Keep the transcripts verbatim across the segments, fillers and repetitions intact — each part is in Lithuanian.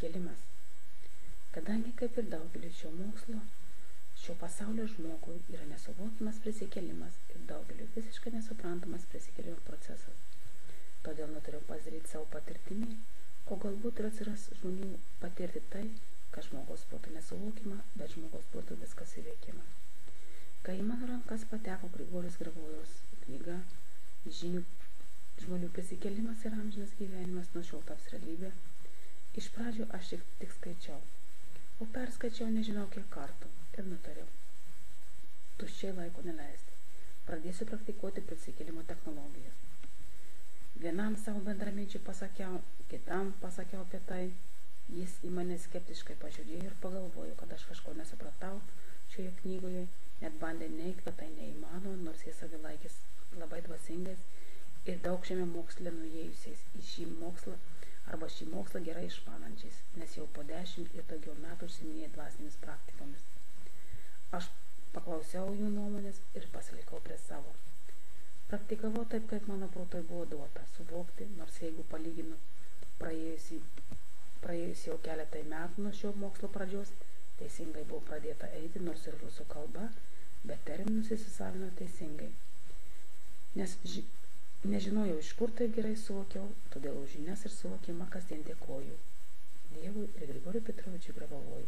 prisikėlimas. Kadangi kaip ir daugelis šio mokslo, šio pasaulio žmogui yra nesuvokiamas prisikėlimas ir daugeliu visiškai nesuprantamas prisikėlimo procesas. Todėl nutariau pasidaryti savo patirtimi, o galbūt ir atsiras žmonių patirti tai, kad žmogaus protų nesuvokima, bet žmogaus protų viskas įveikiama. Kai į mano rankas pateko Grigorijos Gravojaus knyga Žinių žmonių prisikėlimas ir amžinas gyvenimas nuo šiol taps realybė, iš pradžių aš tik, tik skaičiau, o perskaičiau nežinau kiek kartų ir nutariau tuščiai laiko neleisti. Pradėsiu praktikuoti prisikėlimo technologijas. Vienam savo bendraminčiui pasakiau, kitam pasakiau apie tai, jis į mane skeptiškai pažiūrėjo ir pagalvojo, kad aš kažko nesupratau šioje knygoje, net bandė neigti, kad tai neįmanoma, nors jis save laikys labai dvasingais ir daug šiame moksle nuėjusiais į šį mokslą arba šį mokslą gerai išmanančiais, nes jau po dešimt ir daugiau metų užsiminėjo dvasinėmis praktikomis. Aš paklausiau jų nuomonės ir pasilikau prie savo. Praktikavau taip, kaip mano protui buvo duota suvokti, nors jeigu palyginu praėjusi, praėjusi jau keletai metų nuo šio mokslo pradžios, teisingai buvo pradėta eiti, nors ir rusų kalba, bet terminus įsisavino teisingai. Nes ži nežinojau, iš kur taip gerai suvokiau, todėl už žinias ir suvokimą kasdien dėkoju Dievui ir Grigorijui Petrovičiui Gravojui.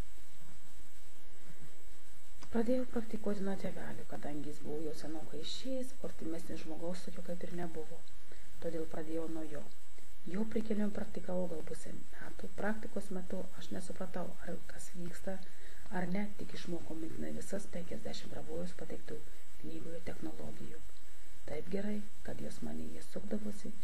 Pradėjau praktikuoti nuo tėvelių, kadangi jis buvo jau senokai išėjęs, o artimesnis žmogaus tokio kaip ir nebuvo. Todėl pradėjau nuo jo. Jo prikėlimą praktikavau gal pusę metų. Praktikos metu aš nesupratau, ar kas vyksta, ar ne, tik išmokau mintinai visas penkiasdešimt Gravojos pateiktų knygoje technologijų. Taip gerai, kad jos manyje sukdavosi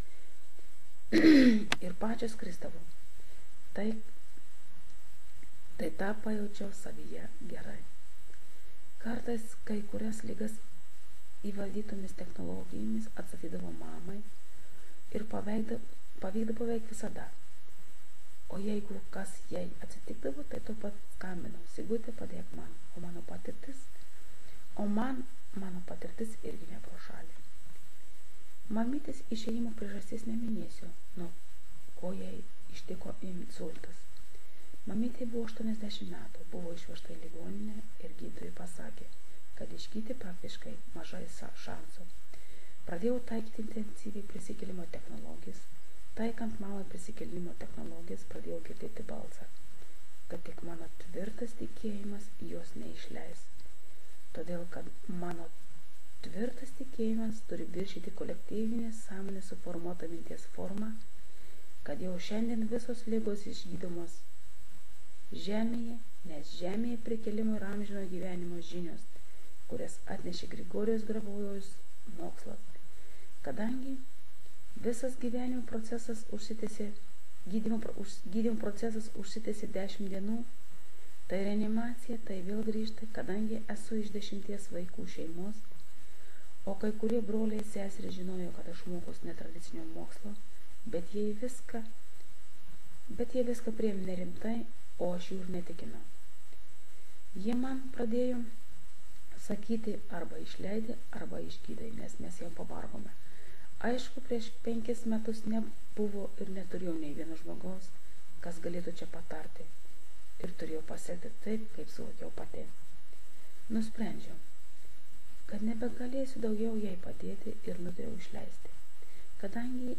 ir pačios kristavo. Tai, tai tą pajaučiau savyje gerai. Kartais kai kurias ligas įvaldytomis technologijomis atstatydavo mamai ir pavykdavo beveik visada. O jeigu kas jai atsitikdavo, tai to pat skambinau, Sigutė, padėk man, o mano patirtis, o man mano patirtis irgi ne pro šalį. Mamytės išėjimo priežastis neminėsiu, nuo ko jai ištiko insultas. Mamytė buvo aštuoniasdešimt metų, buvo išvežta į ligoninę ir gydytojai pasakė, kad išgydyti praktiškai mažai šansų. Pradėjau taikyti intensyviai prisikėlimo technologijas. Taikant mamai prisikėlimo technologijas pradėjau girdėti balsą, kad tik mano tvirtas tikėjimas jos neišleis. Todėl, kad mano tvirtas tikėjimas turi viršyti kolektyvinės sąmonės suformuotą minties formą, kad jau šiandien visos ligos išgydomos žemėje, nes žemėje prikėlimo ir amžino gyvenimo žinios, kurias atnešė Grigorijos Gravojaus mokslas. Kadangi visas gyvenimo procesas užsitęsė, gydymo, už, gydymo procesas užsitęsė dešimt dienų, tai reanimacija, tai vėl grįžta, kadangi esu iš dešimties vaikų šeimos, o kai kurie broliai seserys žinojo, kad aš mokos netradicinio mokslo, bet jie viską, bet jie viską priėmė nerimtai, o aš jų ir netikinau. Jie man pradėjo sakyti arba išleidė, arba išgydai, nes mes jau pavargome. Aišku, prieš penkis metus nebuvo ir neturėjau nei vieno žmogaus, kas galėtų čia patarti, ir turėjau pasiekti taip, kaip suvokiau pati. Nusprendžiau, kad nebegalėsiu daugiau jai padėti ir nutariau išleisti. Kadangi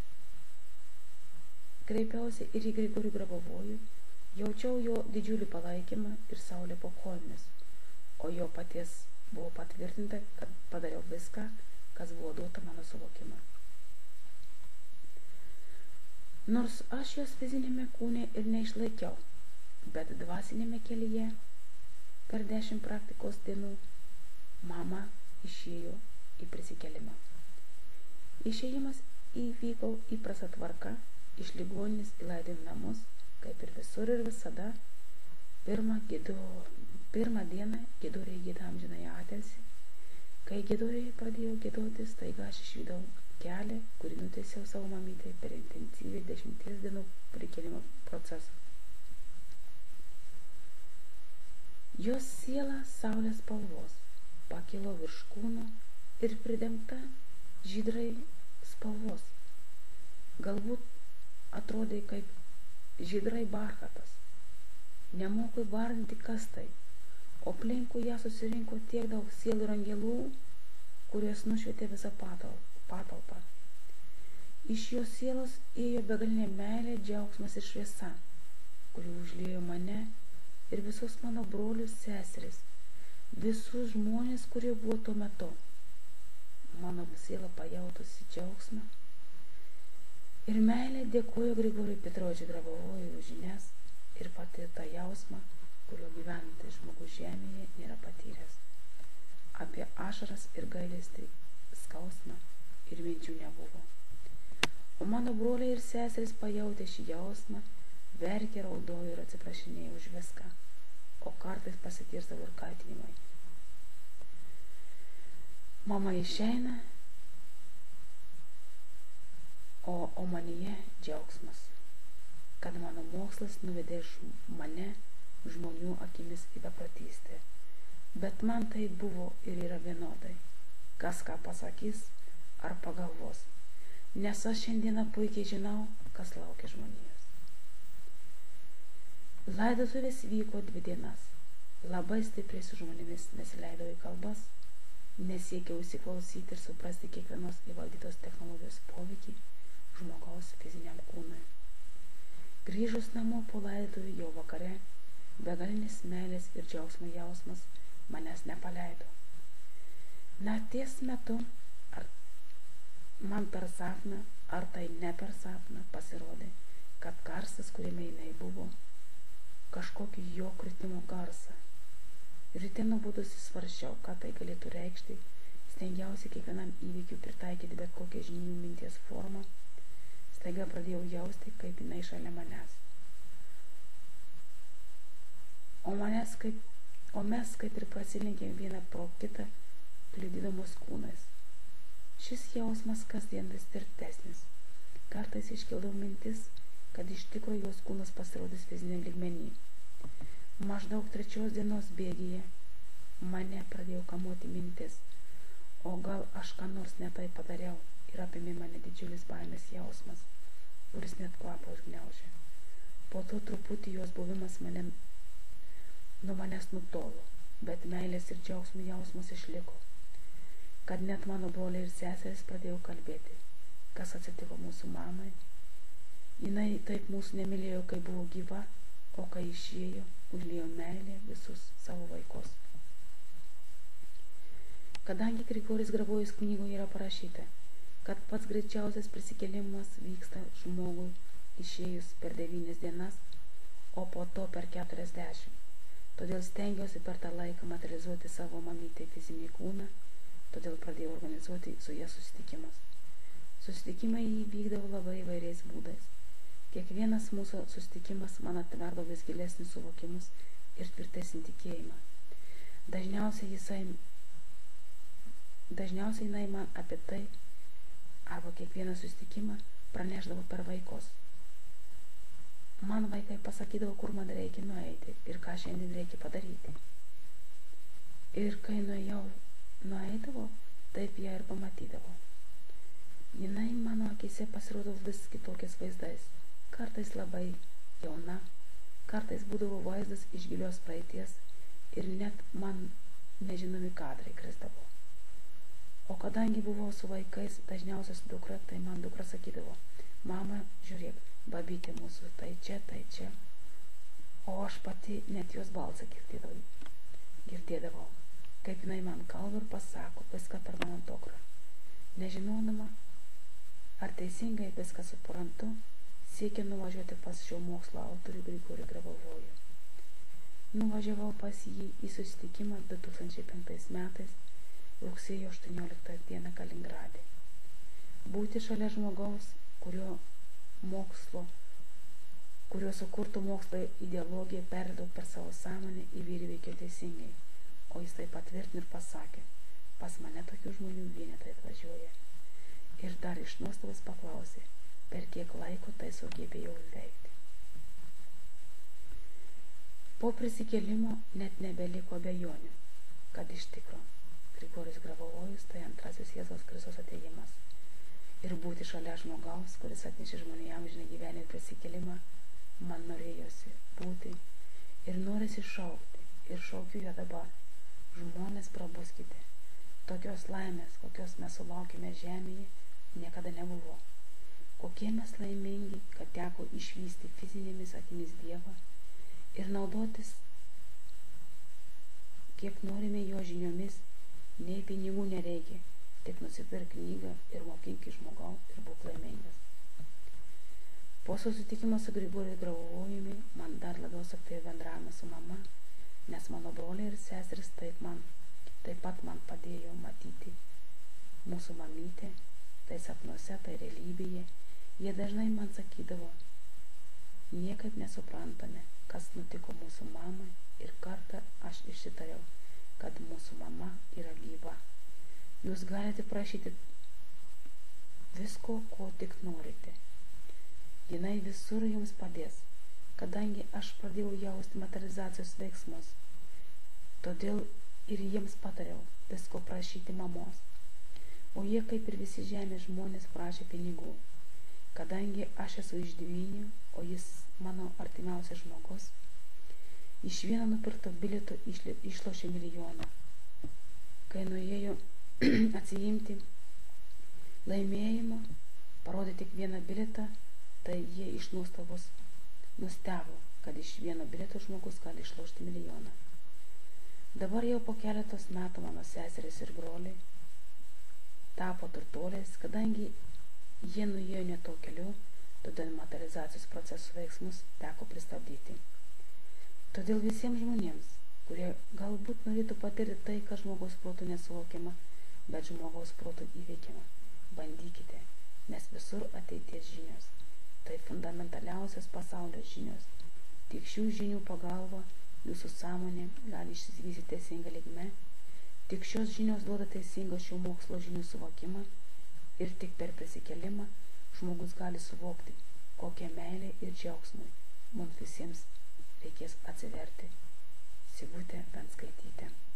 kreipiausi ir į Grigorijų Gravojų, jaučiau jo didžiulį palaikymą ir saulę po kojomis, o jo paties buvo patvirtinta, kad padariau viską, kas buvo duota mano suvokimą. Nors aš jos fizinėme kūne ir neišlaikiau, bet dvasinėme kelyje per dešimt praktikos dienų mama išėjo į prisikėlimą. Išėjimas įvyko įprasta tvarka, iš ligoninės į laidojimo namus, kaip ir visur ir visada. Pirmą, gido, pirmą dieną gidoriai gyda amžinąją atilsį. Kai gidoriai pradėjo gidoti, staiga aš išvydau kelią, kurį nutiesiau savo mamytei per intensyviai dešimties dienų prikėlimo procesą. Jos siela saulės spalvos pakilo virš kūno ir pridengta žydrai spalvos. Galbūt atrodė kaip žydrai barchatas. Nemoku įvardinti, kas tai, o aplinkui ją susirinko tiek daug sielų ir angelų, kurios nušvietė visą patalpą. Iš jos sielos ėjo begalinė meilė, džiaugsmas ir šviesa, kuri užliejo mane ir visus mano brolius, seseris, visus žmonės, kurie buvo tuo metu. Mano siela pajautusi džiaugsmą ir meilė dėkoju Grigoriui Petrovičiui Grabovojui už žinias ir patirtą jausmą, kurio gyvenantis žmogus žemėje nėra patyręs. Apie ašaras ir gailestį, skausmą ir minčių nebuvo. O mano broliai ir seserys pajautė šį jausmą, verkė, raudojo ir atsiprašinėjo už viską, o kartais pasitirsdavo ir kaltinimai. Mama išeina, o, o manyje džiaugsmas, kad mano mokslas nuvedė mane žmonių akimis į beprotystę. Bet man tai buvo ir yra vienodai, kas ką pasakys ar pagalvos, nes aš šiandieną puikiai žinau, kas laukia žmonijos. Laidotuvės vyko dvi dienas, labai stipriai su žmonėmis nesileidau į kalbas, nesiekiau įsiklausyti ir suprasti kiekvienos įvaldytos technologijos poveikį žmogaus fiziniam kūnui. Grįžus namo po laidotuvių jau vakare, begalinis meilės ir džiaugsmo jausmas manęs nepaleido. Nakties metu, ar man per sapną, ar tai ne per sapną, pasirodė, kad garsas, kuriame jinai buvo, kažkokį jo kritimo garsą. Ryte nubudusi svarsčiau, ką tai galėtų reikšti, stengiausi kiekvienam įvykiui pritaikyti bet kokią žinių minties formą, staiga pradėjau jausti, kaip jinai šalia manęs. O, manęs kaip, o mes kaip ir prasilenkėm vieną pro kitą, kliudydamos kūnais. Šis jausmas kasdien vis tvirtesnis. Kartais iškildavo mintis, kad iš tikro jos kūnas pasirodys fiziniam lygmenį. Maždaug trečios dienos bėgyje mane pradėjo kamuoti mintis, o gal aš ką nors netai padariau ir apėmė mane didžiulis baimės jausmas, kuris net kvapą užgniaužė. Po to truputį jos buvimas mane, nuo manęs nutolo, bet meilės ir džiaugsmų jausmas išliko, kad net mano broliai ir seserys pradėjo kalbėti, kas atsitiko mūsų mamai. Jinai taip mūsų nemylėjo, kai buvo gyva, o kai išėjo, užliejo meilė visus savo vaikus. Kadangi Grigoris Grabovojus knygoje yra parašyta, kad pats greičiausias prisikėlimas vyksta žmogui išėjus per devynias dienas, o po to per keturiasdešimt. Todėl stengiausi per tą laiką materializuoti savo mamytę fizinį kūną, todėl pradėjau organizuoti su ja susitikimus. Susitikimai vykdavo labai įvairiais būdais. Kiekvienas mūsų susitikimas man atverdavo vis gilesnis suvokimus ir tvirtesnį tikėjimą. Dažniausiai jisai, dažniausiai jinai man apie tai, arba kiekvieną susitikimą praneždavo per vaikus. Man vaikai pasakydavo, kur man reikia nueiti ir ką šiandien reikia padaryti. Ir kai nuėjau, nueidavo, taip ją ir pamatydavo. Jinai mano akise pasirodavo vis kitokiais vaizdais. Kartais labai jauna, kartais būdavo vaizdas iš gilios praeities ir net man nežinomi kadrai krisdavo. O kadangi buvau su vaikais, dažniausiai su dukra, tai man dukra sakydavo, mama, žiūrėk, babytė mūsų, tai čia, tai čia. O aš pati net jos balsą girdėdavau, girdėdavau, kaip jinai man kalba ir pasako viską per mano dukrą. Nežinodama, ar teisingai viską suprantu, siekia nuvažiuoti pas šio mokslo autorių Grigorių Grabovojų. Nuvažiavau pas jį į susitikimą du tūkstančiai penktais metais, rugsėjo aštuonioliktą dieną Kaliningrade. Būti šalia žmogaus, kurio mokslo, kurio sukurtų mokslo ideologiją perėdau per savo sąmonę į vyrį veikiau teisingai, o jis tai patvirtino ir pasakė, pas mane tokių žmonių vienetai atvažiuoja. Ir dar iš nuostabos paklausė, per kiek laiko tai sugebėjau įveikti. Po prisikėlimo net nebeliko abejonių, kad iš tikro Grigoris Grabovojus tai antrasis Jėzaus Kristus atėjimas. Ir būti šalia žmogaus, kuris atnešė žmonėms amžiną gyvenimą ir prisikėlimą, man norėjosi būti ir norisi šaukti, ir šaukiu ją dabar. Žmonės, prabuskite. Tokios laimės, kokios mes sulaukime žemėje, niekada nebuvo. Kokie mes laimingi, kad teko išvysti fizinėmis akimis Dievą ir naudotis, kiek norime jo žiniomis, nei pinigų nereikia, tik nusipirk knygą ir mokinki žmogau ir būk laimingas. Po susitikimo su Grigoriu Grauvojumi man dar labiau suaktyvėjo bendravimas su mama, nes mano broliai ir seseris taip, man, taip pat man padėjo matyti mūsų mamytę, tai sapnuose, tai realybėje. Jie dažnai man sakydavo, niekaip nesuprantame, kas nutiko mūsų mamai, ir kartą aš išsitariau, kad mūsų mama yra gyva. Jūs galite prašyti visko, ko tik norite. Jinai visur jums padės, kadangi aš pradėjau jausti materializacijos veiksmus. Todėl ir jiems patariau visko prašyti mamos. O jie, kaip ir visi žemės žmonės, prašė pinigų. Kadangi aš esu iš devynių, o jis mano artimiausias žmogus, iš vieno nupirkto bilieto išlošė milijoną. Kai nuėjo atsiimti laimėjimą, parodė tik vieną bilietą, tai jie iš nuostabos nustebo, kad iš vieno bilieto žmogus gali išlošti milijoną. Dabar jau po keletos metų mano seserys ir broliai tapo turtuoliais, kadangi jie nuėjo ne to keliu, todėl materializacijos procesų veiksmus teko pristabdyti. Todėl visiems žmonėms, kurie galbūt norėtų patirti tai, kas žmogaus protų nesuvokiama, bet žmogaus protų įveikiama, bandykite, nes visur ateities žinios. Tai fundamentaliausios pasaulio žinios. Tik šių žinių pagalba jūsų sąmonė gali išsivystyti teisingą linkme. Tik šios žinios duoda teisingą šio mokslo žinių suvokimą. Ir tik per prisikėlimą žmogus gali suvokti, kokią meilę ir džiaugsmui mums visiems reikės atsiverti. Sigutė Venskaitytė.